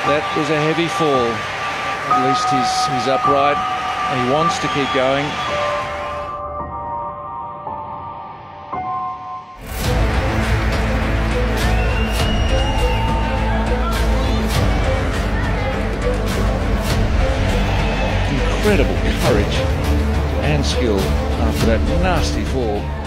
That was a heavy fall. At least he's upright and he wants to keep going. Incredible courage and skill after that nasty fall.